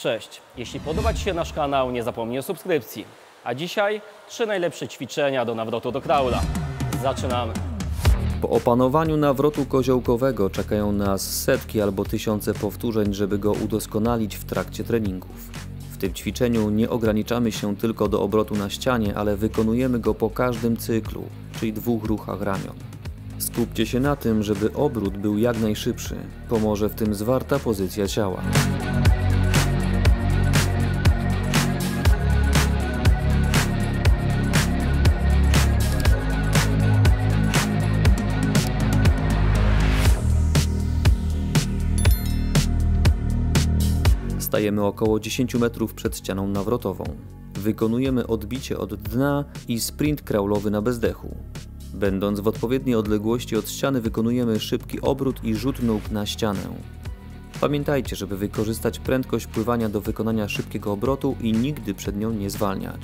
Cześć, jeśli podoba Ci się nasz kanał, nie zapomnij o subskrypcji. A dzisiaj 3 najlepsze ćwiczenia do nawrotu do kraula. Zaczynamy! Po opanowaniu nawrotu koziołkowego czekają nas setki albo tysiące powtórzeń, żeby go udoskonalić w trakcie treningów. W tym ćwiczeniu nie ograniczamy się tylko do obrotu na ścianie, ale wykonujemy go po każdym cyklu, czyli 2 ruchach ramion. Skupcie się na tym, żeby obrót był jak najszybszy. Pomoże w tym zwarta pozycja ciała. Stajemy około 10 metrów przed ścianą nawrotową. Wykonujemy odbicie od dna i sprint kraulowy na bezdechu. Będąc w odpowiedniej odległości od ściany, wykonujemy szybki obrót i rzut nóg na ścianę. Pamiętajcie, żeby wykorzystać prędkość pływania do wykonania szybkiego obrotu i nigdy przed nią nie zwalniać.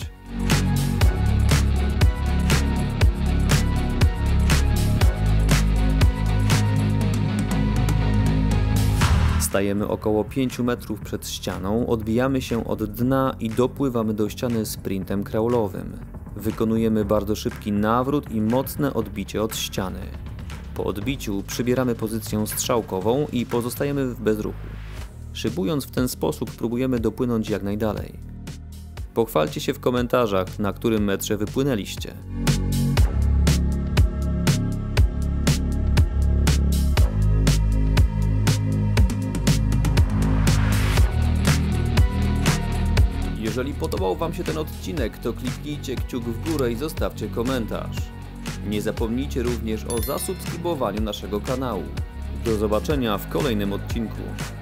Stajemy około 5 metrów przed ścianą, odbijamy się od dna i dopływamy do ściany sprintem kraulowym. Wykonujemy bardzo szybki nawrót i mocne odbicie od ściany. Po odbiciu przybieramy pozycję strzałkową i pozostajemy w bezruchu. Szybując w ten sposób próbujemy dopłynąć jak najdalej. Pochwalcie się w komentarzach, na którym metrze wypłynęliście. Jeżeli podobał Wam się ten odcinek, to kliknijcie kciuk w górę i zostawcie komentarz. Nie zapomnijcie również o zasubskrybowaniu naszego kanału. Do zobaczenia w kolejnym odcinku.